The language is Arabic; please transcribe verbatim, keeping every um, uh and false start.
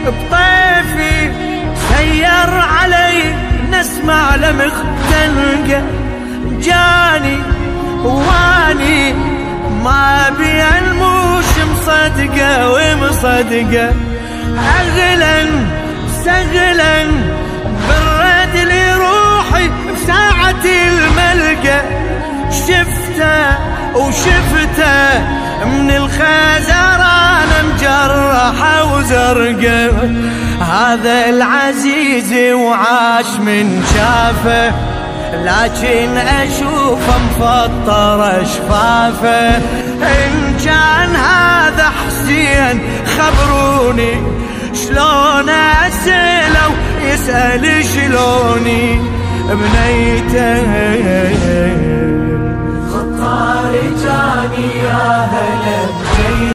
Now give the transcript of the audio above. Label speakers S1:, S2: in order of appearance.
S1: بطيفي سير علي نسمع لمخ تلقى جاني واني ما بي الموش مصدقه ومصدقه اغلا سهلا برد لي روحي بساعة الملقى شفته وشفته من الخزران مجرحة وزرقة هذا العزيز وعاش من شافه لكن اشوفه مفطر شفافه ان كان هذا حسين خبروني شلون اسأله يسأل شلوني بنيته
S2: خطاري جاني يا هلا